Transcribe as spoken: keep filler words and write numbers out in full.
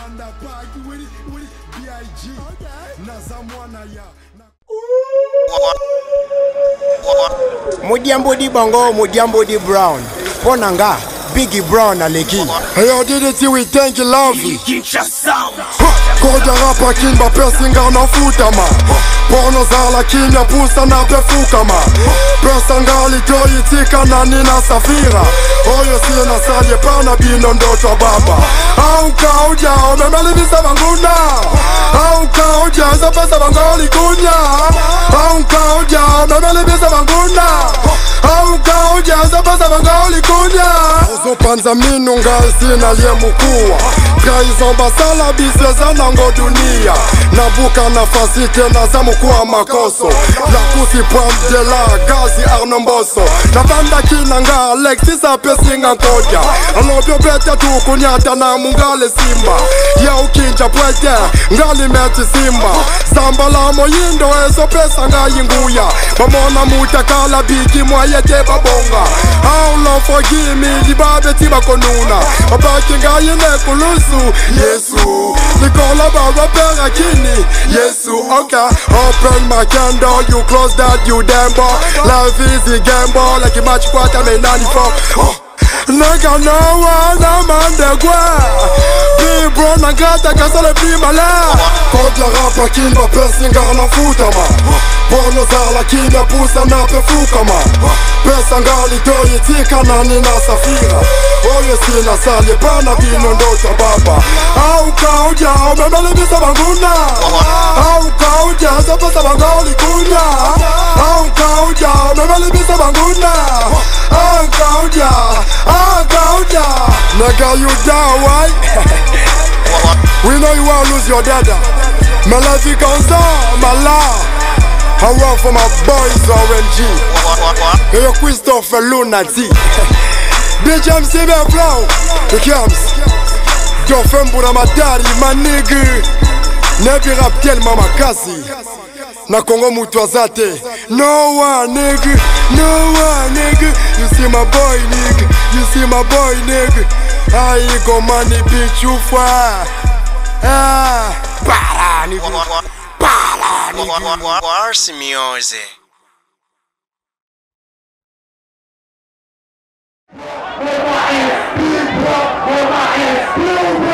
Mudiambo di Bongo, Mudiambo di Brown. Ponanga, Biggie Brown aleki. Hey, I did it, we thank you, lovely. Kodia rapa kimba pesinga na futama. Porno zala kimya pusa na pefukama. Pesangali toyi tika na nina safira. Oyo sina salye pana bino ndoto baba. Au Kodia, memeli bisa banguna. Au Kodia, za pesa bangali kunya. Au Kodia, memeli bisa banguna. Au Kodia, za pesa bangali kunya. Ozo panza minu ngai sina liye mukua. Trahison basala biseza nango dunia. Nabuka nafasi tena za mukua makoso. La kusi pram de la gazi arnomboso. Na banda kinanga Alexis apesinga Kodia. Alobyo bete tu kunyata na mungale simba. Ya ukinja pwete ngali meti simba. Samba la moyindo eso pesa nga yinguya. Bamona mutakala biki mwayete babonga. How long forgive me libabe tiba konuna. Abaki nga yine kulusu Yesu. Nikola baba pera kini Yesu. Okay, open my candle, you close that, you damn boy. Life is a gamble, like a match quarter me ninety-four. Oh. Nigga no one, I'm on the ground. Be bro, nagata kasole prima la. Kodia rapa kimba pesinga na futama. Porno zala kimya pusa na pefukama. Pesangali toyi tika na nina safira. Oyo sina salye pana bino ndoto baba. Au Kodia, memeli bisa banguna. Au Kodia, za pesa bangali kunya. Au Kodia, memeli bisa banguna. Au Kodia, Au Kodia. Nigga, you down, right? We know you wanna lose your dada. My life is gone, my love. I work for my boys O M G. Hey, yo Christopher Lunati. D J M C B Flow. The Camps. Yo Fembura Matari, my nigga. Nebi rap tellement makasi. Na Congo mutu azate. No one nigga. No one nigga. You see my boy nigga. You see my boy nigga. I go money bitch you fire. Ah. Para nigga. Para nigga. Warsi mioze. Hold my hands, hold my hands, hold my hands.